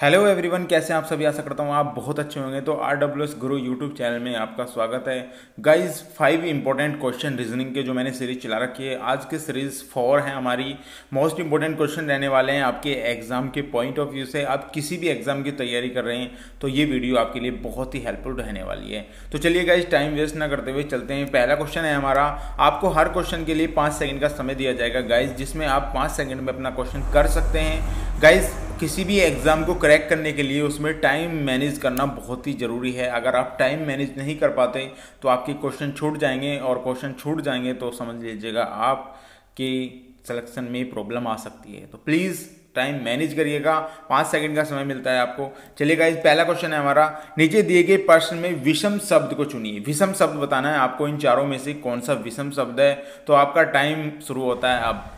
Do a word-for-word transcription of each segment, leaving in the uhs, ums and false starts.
Hello everyone, कैसे हैं आप सभी। आशा करता हूँ आप बहुत अच्छे होंगे। तो R W S Guru YouTube channel में आपका स्वागत है। Guys, five important question reasoning के जो मैंने सीरीज चला रखी है, आज की सीरीज फोर है हमारी। मोस्ट इंपॉर्टेंट क्वेश्चन रहने वाले हैं आपके एग्जाम के पॉइंट ऑफ व्यू से। आप किसी भी एग्जाम की तैयारी कर रहे हैं तो ये वीडियो आपके लिए बहुत ही हेल्पफुल रहने वाली है। तो चलिए गाइस, टाइम वेस्ट ना करते हुए चलते हैं। पहला क्वेश्चन है हमारा, आपको हर क्वेश्चन के लिए पाँच सेकेंड का समय दिया जाएगा गाइज, जिसमें आप पाँच सेकेंड में अपना क्वेश्चन कर सकते हैं। गाइज, किसी भी एग्ज़ाम को क्रैक करने के लिए उसमें टाइम मैनेज करना बहुत ही ज़रूरी है। अगर आप टाइम मैनेज नहीं कर पाते तो आपके क्वेश्चन छूट जाएंगे, और क्वेश्चन छूट जाएंगे तो समझ लीजिएगा आपकी सिलेक्शन में प्रॉब्लम आ सकती है। तो प्लीज़ टाइम मैनेज करिएगा। पाँच सेकंड का समय मिलता है आपको। चलिए गाइस, पहला क्वेश्चन है हमारा, नीचे दिए गए प्रश्न में विषम शब्द को चुनिए। विषम शब्द बताना है आपको, इन चारों में से कौन सा विषम शब्द है। तो आपका टाइम शुरू होता है अब।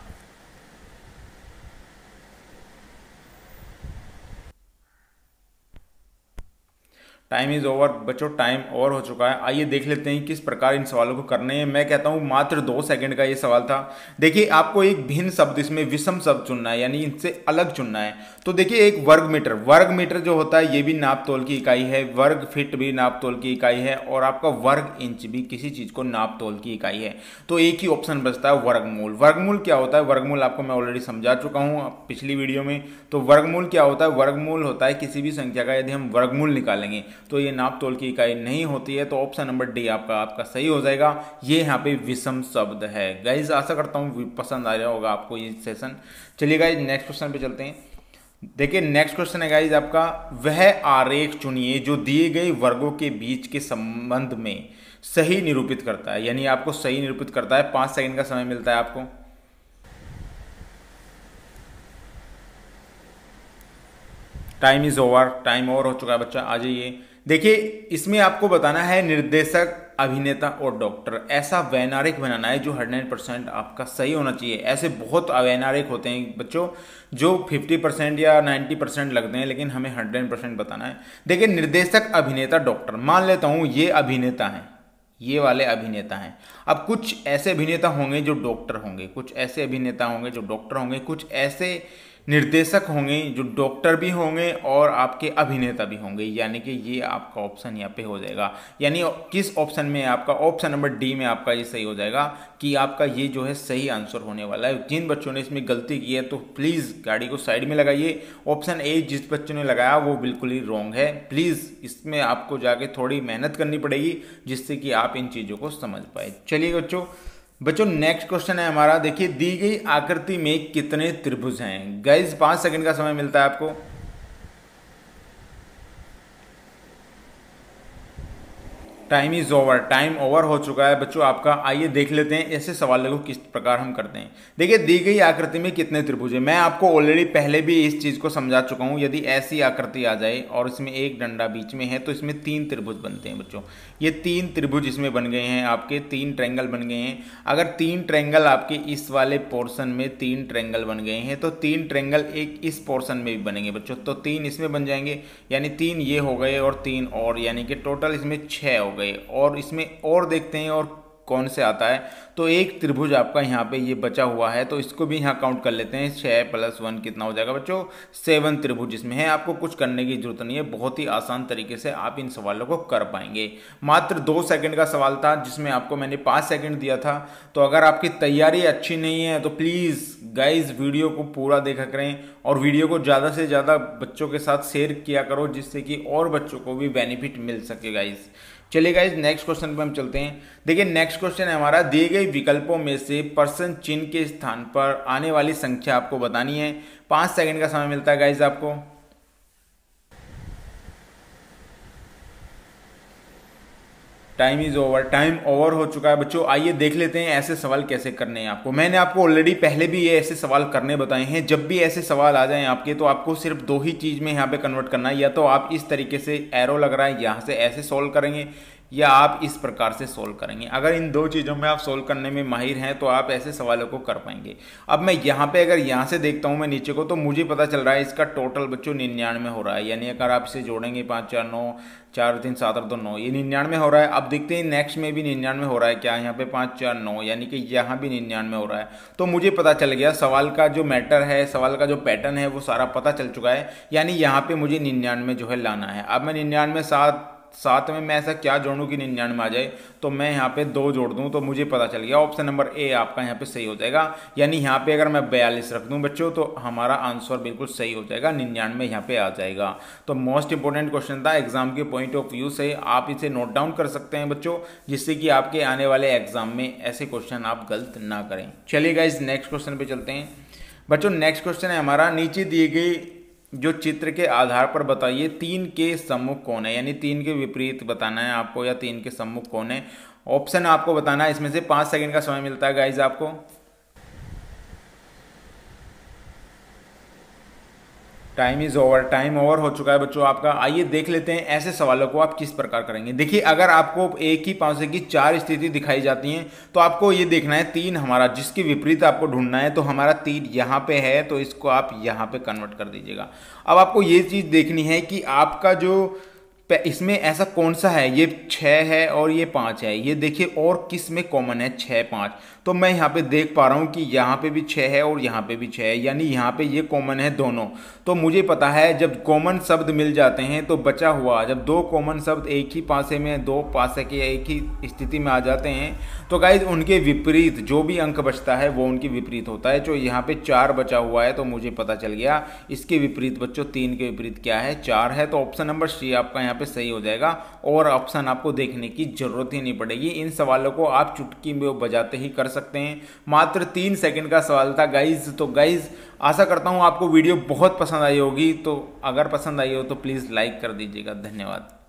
टाइम इज ओवर बच्चों, टाइम ओवर हो चुका है। आइए देख लेते हैं किस प्रकार इन सवालों को करने हैं। मैं कहता हूं मात्र दो सेकंड का ये सवाल था। देखिए, आपको एक भिन्न शब्द, इसमें विषम शब्द चुनना है, यानी इनसे अलग चुनना है। तो देखिए, एक वर्ग मीटर, वर्ग मीटर जो होता है ये भी नाप तोल की इकाई है, वर्ग फीट भी नाप तोल की इकाई है, और आपका वर्ग इंच भी किसी चीज को नाप तोल की इकाई है। तो एक ही ऑप्शन बचता है वर्गमूल। वर्गमूल क्या होता है? वर्गमूल आपको मैं ऑलरेडी समझा चुका हूँ पिछली वीडियो में। तो वर्गमूल क्या होता है? वर्गमूल होता है किसी भी संख्या का यदि हम वर्गमूल निकालेंगे तो ये नाप तोल की इकाई नहीं होती है। तो ऑप्शन नंबर डी आपका आपका सही हो जाएगा। ये यहाँ पे विषम शब्द है। गाइज, आशा करता हूँ पसंद आ रहा होगा आपको ये सेशन। चलिए गाइज, नेक्स्ट क्वेश्चन पे चलते हैं। देखिए, नेक्स्ट क्वेश्चन है गाइज आपका, वह आरेख चुनिए जो दिए गए वर्गों के बीच के संबंध में सही निरूपित करता है, यानी आपको सही निरूपित करता है। पांच सेकंड का समय मिलता है आपको। Time is over, time over हो चुका है बच्चा, आ जाइए। देखिए, इसमें आपको बताना है निर्देशक, अभिनेता और डॉक्टर। ऐसा वैनारिक बनाना है जो हंड्रेड परसेंट आपका सही होना चाहिए। ऐसे बहुत वैनारिक होते हैं बच्चों जो फिफ्टी परसेंट या नाइन्टी परसेंट लगते हैं, लेकिन हमें हंड्रेड परसेंट बताना है। देखिए, निर्देशक, अभिनेता, डॉक्टर, मान लेता हूं ये अभिनेता हैं, ये वाले अभिनेता हैं। अब कुछ ऐसे अभिनेता होंगे जो डॉक्टर होंगे, कुछ ऐसे अभिनेता होंगे जो डॉक्टर होंगे, कुछ ऐसे निर्देशक होंगे जो डॉक्टर भी होंगे और आपके अभिनेता भी होंगे, यानी कि ये आपका ऑप्शन यहाँ पे हो जाएगा। यानी किस ऑप्शन में? आपका ऑप्शन नंबर डी में आपका ये सही हो जाएगा कि आपका ये जो है सही आंसर होने वाला है। जिन बच्चों ने इसमें गलती की है तो प्लीज़ गाड़ी को साइड में लगाइए। ऑप्शन ए जिस बच्चों ने लगाया वो बिल्कुल ही रॉन्ग है। प्लीज़ इसमें आपको जाके थोड़ी मेहनत करनी पड़ेगी जिससे कि आप इन चीज़ों को समझ पाए। चलिए बच्चों बच्चों नेक्स्ट क्वेश्चन है हमारा। देखिए, दी गई आकृति में कितने त्रिभुज हैं? गाइज, पांच सेकंड का समय मिलता है आपको। Time is over, time over हो चुका है बच्चों आपका। आइए देख लेते हैं ऐसे सवालों को किस प्रकार हम करते हैं। देखिए, दी गई आकृति में कितने त्रिभुज है, मैं आपको ऑलरेडी पहले भी इस चीज को समझा चुका हूं। यदि ऐसी आकृति आ जाए और इसमें एक डंडा बीच में है तो इसमें तीन त्रिभुज बनते हैं बच्चों। ये तीन त्रिभुज इसमें बन गए हैं, आपके तीन ट्रायंगल बन गए हैं। अगर तीन ट्रायंगल आपके इस वाले पोर्शन में तीन ट्रायंगल बन गए हैं तो तीन ट्रायंगल एक इस पोर्शन में भी बनेंगे बच्चों। तो तीन इसमें बन जाएंगे, यानी तीन ये हो गए और तीन और, यानी कि टोटल इसमें छः हो गए। और इसमें और देखते हैं और कौन से आता है। तो एक त्रिभुज आपका यहाँ पे ये बचा हुआ है, तो इसको भी यहाँ काउंट कर लेते हैं। छः प्लस वन कितना हो जाएगा बच्चों? सेवन त्रिभुज इसमें है। आपको कुछ करने की जरूरत नहीं है, बहुत ही आसान तरीके से आप इन सवालों को कर पाएंगे। मात्र दो सेकंड का सवाल था जिसमें आपको मैंने पाँच सेकंड दिया था। तो अगर आपकी तैयारी अच्छी नहीं है तो प्लीज़ गाइज वीडियो को पूरा देखा करें और वीडियो को ज़्यादा से ज़्यादा बच्चों के साथ शेयर किया करो, जिससे कि और बच्चों को भी बेनिफिट मिल सके गाइज। चलिए गाइज, नेक्स्ट क्वेश्चन पे हम चलते हैं। देखिए, नेक्स्ट क्वेश्चन है हमारा, दिए गए विकल्पों में से प्रश्न चिन्ह के स्थान पर आने वाली संख्या आपको बतानी है। पांच सेकंड का समय मिलता है गाइज आपको। Time is over, time over हो चुका है बच्चों। आइए देख लेते हैं ऐसे सवाल कैसे करने हैं आपको। मैंने आपको ऑलरेडी पहले भी ये ऐसे सवाल करने बताए हैं। जब भी ऐसे सवाल आ जाएं आपके तो आपको सिर्फ दो ही चीज़ में यहाँ पे कन्वर्ट करना है। या तो आप इस तरीके से एरो लग रहा है यहाँ से ऐसे सॉल्व करेंगे, या आप इस प्रकार से सोल्व करेंगे। अगर इन दो चीज़ों में आप सोल्व करने में माहिर हैं तो आप ऐसे सवालों को कर पाएंगे। अब मैं यहाँ पे अगर यहाँ से देखता हूँ मैं नीचे को, तो मुझे पता चल रहा है इसका टोटल बच्चों निन्यानवे हो रहा है। यानी अगर आप इसे जोड़ेंगे पाँच चार नौ, चार तीन सात और दो नौ, ये निन्यानवे हो रहा है। अब देखते हैं नेक्स्ट में भी निन्यानवे हो रहा है क्या, यहाँ पे पाँच चार नौ, यानी कि यहाँ भी निन्यानवे हो रहा है। तो मुझे पता चल गया सवाल का जो मैटर है, सवाल का जो पैटर्न है वो सारा पता चल चुका है। यानी यहाँ पे मुझे निन्यानवे जो है लाना है। अब मैं निन्यानवे सात साथ में मैं ऐसा क्या जोड़ूं कि निन्यानवे आ जाए, तो मैं यहाँ पे दो जोड़ दूं तो मुझे पता चल गया ऑप्शन नंबर ए आपका यहाँ पे सही हो जाएगा। यानी यहाँ पे अगर मैं बयालीस रख दूं बच्चों तो हमारा आंसर बिल्कुल सही हो जाएगा, निन्यानवे यहाँ पे आ जाएगा। तो मोस्ट इंपॉर्टेंट क्वेश्चन था एग्जाम के पॉइंट ऑफ व्यू से, आप इसे नोट डाउन कर सकते हैं बच्चों, जिससे कि आपके आने वाले एग्जाम में ऐसे क्वेश्चन आप गलत ना करें। चलिए गाइज नेक्स्ट क्वेश्चन पे चलते हैं बच्चों। नेक्स्ट क्वेश्चन है हमारा, नीचे दिए गए जो चित्र के आधार पर बताइए तीन के सम्मुख कौन है। यानी तीन के विपरीत बताना है आपको, या तीन के सम्मुख कौन है। ऑप्शन आपको बताना है, इसमें से पाँच सेकंड का समय मिलता है गाइज आपको। Time is over, time over हो चुका है बच्चों आपका। आइए देख लेते हैं ऐसे सवालों को आप किस प्रकार करेंगे। देखिए अगर आपको एक ही पासे की चार स्थिति दिखाई जाती हैं तो आपको ये देखना है तीन हमारा जिसके विपरीत आपको ढूंढना है। तो हमारा तीन यहाँ पे है तो इसको आप यहाँ पे कन्वर्ट कर दीजिएगा। अब आपको ये चीज़ देखनी है कि आपका जो इसमें ऐसा कौन सा है, ये छः है और ये पाँच है, ये देखिए और किस में कॉमन है छः पाँच। तो मैं यहाँ पे देख पा रहा हूँ कि यहाँ पे भी छः है और यहाँ पे भी छः है, यानी यहाँ पे ये कॉमन है दोनों। तो मुझे पता है जब कॉमन शब्द मिल जाते हैं तो बचा हुआ, जब दो कॉमन शब्द एक ही पासे में, दो पासे के एक ही स्थिति में आ जाते हैं तो गाइज उनके विपरीत जो भी अंक बचता है वो उनके विपरीत होता है। जो यहाँ पे चार बचा हुआ है तो मुझे पता चल गया इसके विपरीत बच्चों तीन के विपरीत क्या है, चार है। तो ऑप्शन नंबर सी आपका यहाँ पे सही हो जाएगा और ऑप्शन आपको देखने की जरूरत ही नहीं पड़ेगी। इन सवालों को आप चुटकी में बजाते ही कर सकते हैं। मात्र तीन सेकंड का सवाल था गाइज। तो गाइज आशा करता हूँ आपको वीडियो बहुत पसंद आई होगी। तो अगर पसंद आई हो तो प्लीज़ लाइक कर दीजिएगा। धन्यवाद।